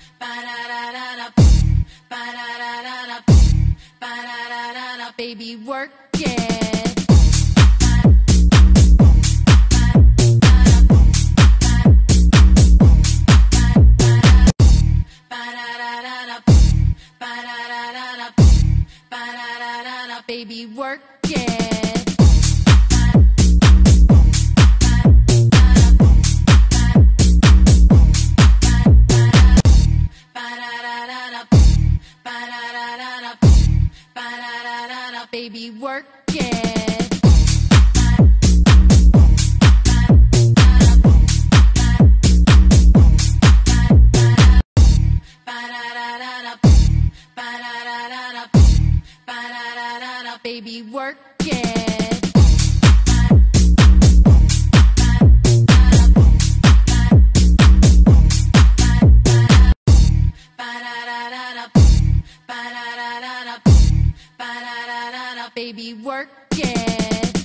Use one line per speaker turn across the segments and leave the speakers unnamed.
Baby, work it. Baby, work it. Baby, work it. Baby, work it. Baby, work it.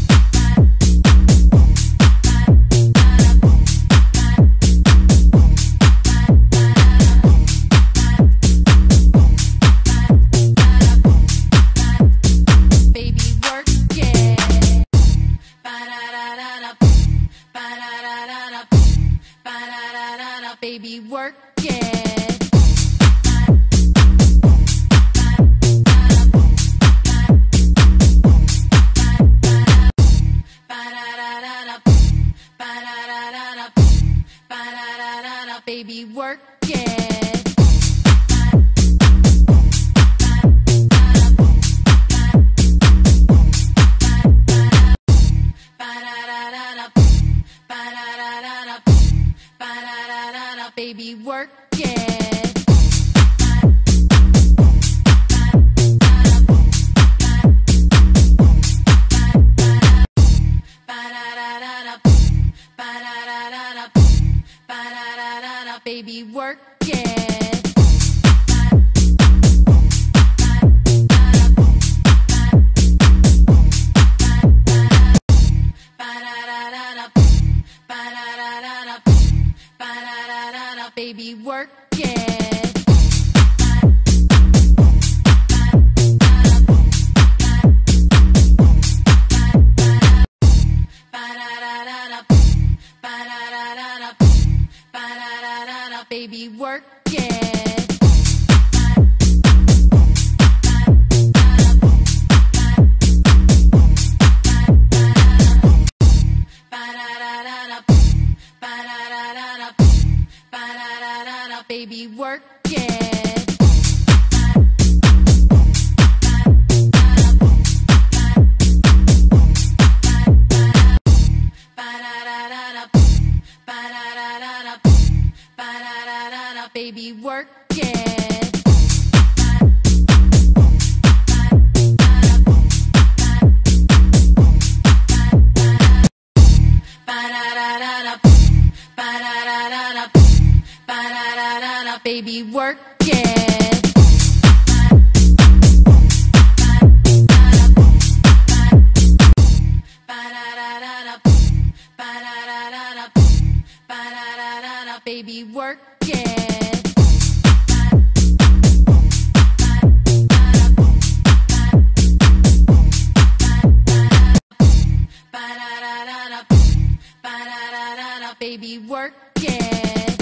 Baby, work it. Baby, work it. Baby, work it. Baby, work it. Baby, work it. Baby, work it. Baby, work it. Baby, work it. Baby, work it. Baby, work it. Baby, work it.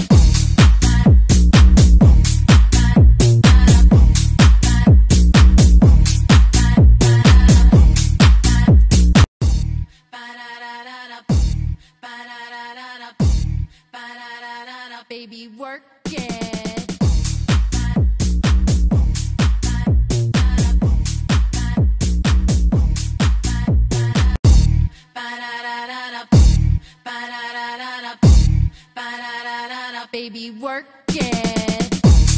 Baby, work it. Baby, work it.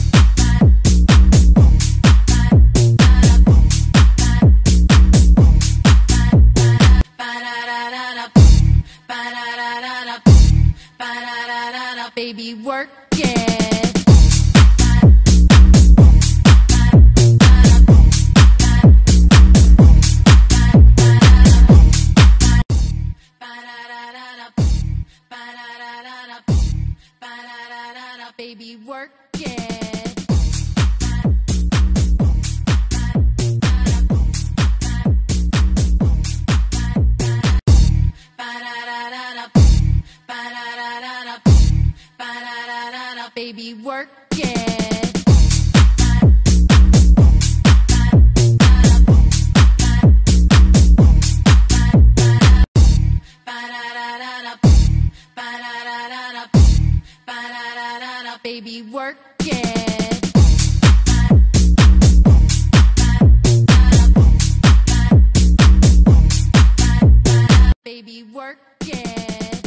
Baby, work it. Baby, work it. Baby, work it. Baby, work it. Baby, work it.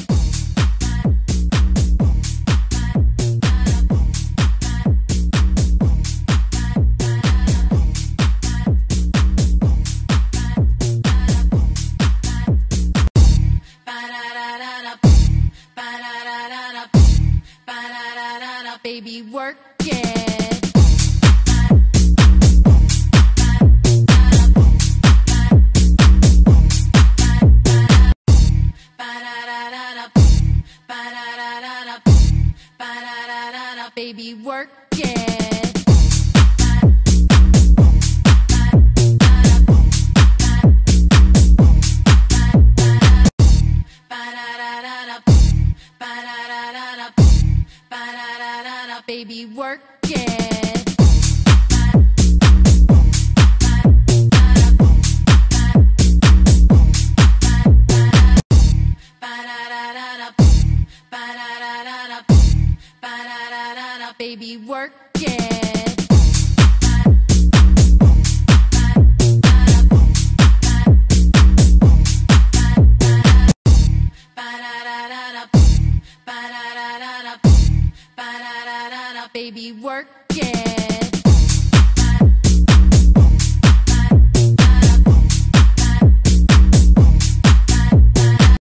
Baby, work it. Baby, work it. Baby, work it. Baby, work it. Baby, work it.